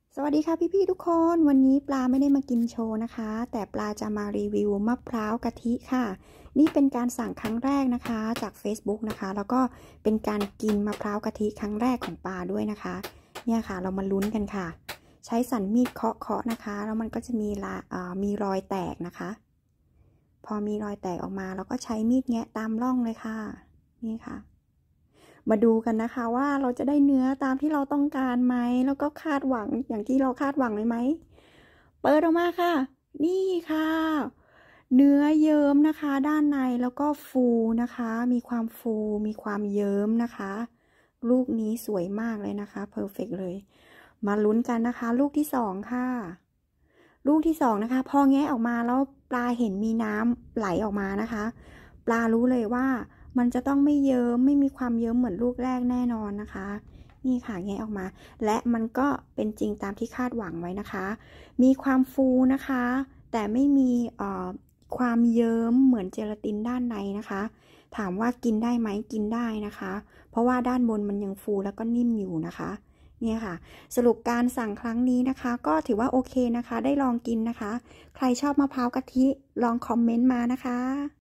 สวัสดีค่ะพี่ๆทุกคนวันนี้ปลาไม่ได้มากินโชว์นะคะแต่ปลาจะมารีวิวมะพร้าวกะทิค่ะนี่เป็นการสั่งครั้งแรกนะคะจาก Facebook นะคะแล้วก็เป็นการกินมะพร้าวกะทิครั้งแรกของปลาด้วยนะคะเนี่ยค่ะเรามาลุ้นกันค่ะใช้สันมีดเคาะนะคะแล้วมันก็จะมีรอยแตกนะคะพอมีรอยแตกออกมาเราก็ใช้มีดแงะตามร่องเลยค่ะนี่ค่ะมาดูกันนะคะว่าเราจะได้เนื้อตามที่เราต้องการไหมแล้วก็คาดหวังอย่างที่เราคาดหวังไหมเปิดออกมาค่ะนี่ค่ะเนื้อเยิ้มนะคะด้านในแล้วก็ฟูนะคะมีความฟูมีความเยิ้มนะคะลูกนี้สวยมากเลยนะคะเพอร์เฟกต์เลยมาลุ้นกันนะคะลูกที่สองค่ะลูกที่สองนะคะพอแงะออกมาแล้วปลาเห็นมีน้ำไหลออกมานะคะปลารู้เลยว่ามันจะต้องไม่เยิ้มไม่มีความเยิ้มเหมือนลูกแรกแน่นอนนะคะนี่ค่ะแงะออกมาและมันก็เป็นจริงตามที่คาดหวังไว้นะคะมีความฟูนะคะแต่ไม่มีความเยิ้มเหมือนเจลาตินด้านในนะคะถามว่ากินได้ไหมกินได้นะคะเพราะว่าด้านบนมันยังฟูแล้วก็นิ่มอยู่นะคะเนี่ยค่ะสรุปการสั่งครั้งนี้นะคะก็ถือว่าโอเคนะคะได้ลองกินนะคะใครชอบมะพร้าวกะทิลองคอมเมนต์มานะคะ